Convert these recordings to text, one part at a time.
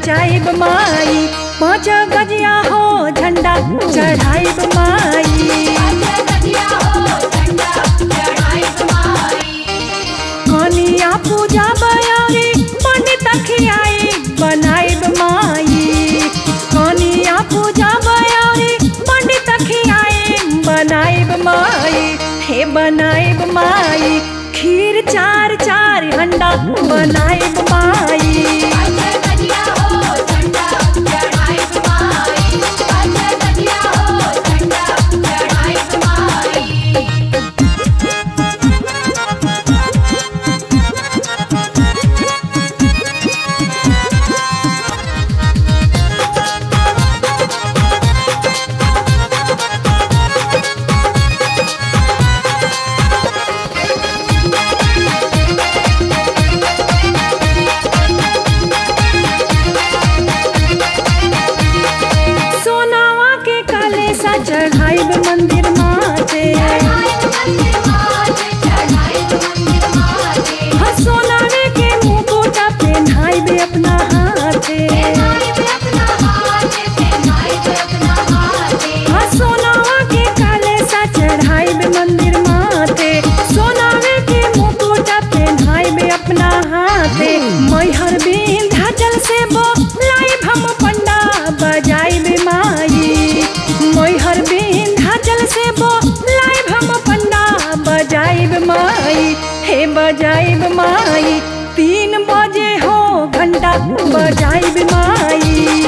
बचाइब माई, 5 गजिया हो झंडा चढ़ाइब माई। कनिया पूजा बयारी पंडित खियाई बनाइब माई, कनिया पूजा बयारी पंडित खियाई बनाइब माई। हे बनाइब माई, खीर 4 हंडा बनाइब माई। चढ़ाइब मंदिर माथे, सोनारे के मुकुट पहनाइब अपना हाथे, सोनावा के कलशा चढ़ाइब मंदिर माथे, सोनारे के मुकुट पहनाइब अपना हाथे। मैहर विंध्याचल से बोलाइब हम पंडा बजाइब माई, मैहर विंध्याचल से बोलाइब हम पंडा बजाइब माई। हे बजाइब माई, 3 बजे हो घंटा बजाइब माई।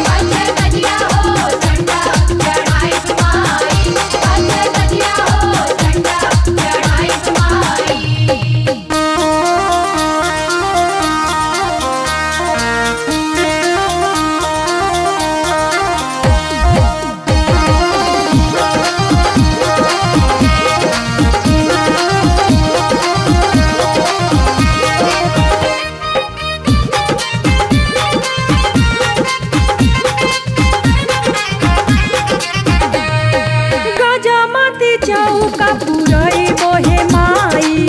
चौका पुरइब हे माई,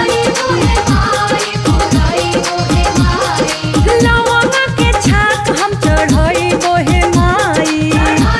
लवंग के छाक हम चढ़इब हे माई,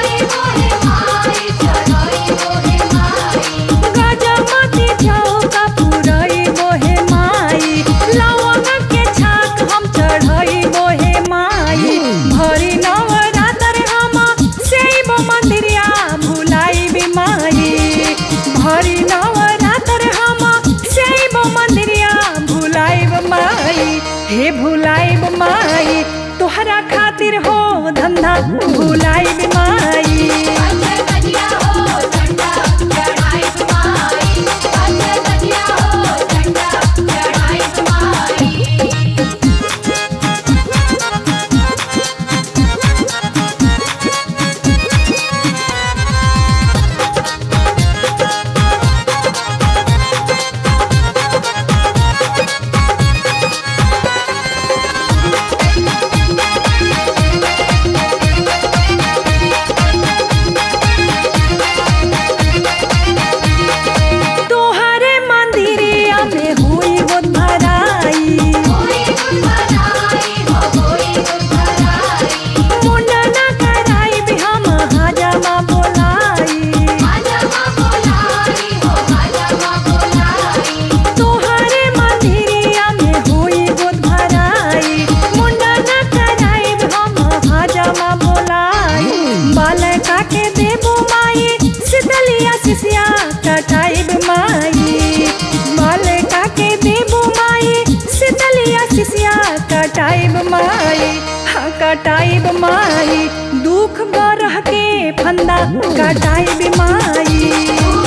गजमती चौका पुरइब हे माई, लवंग के छाक हम चढ़इब हे माई। भरी नवरात्र हम सेइब मंदिरिया भुलाइब माई, भरी नवरात्र हम सेइब मंदिरिया भुलाइब माई। हे भुलाइब माई, तोहरा खातिर हो धंधा भुलाइब माई। कटाइब माई, बालिका के देबो माई, शीतलिया शिष्या कटाइब माई। हाँ कटाइब माई, दुख बरह के फंदा कटाइब माई।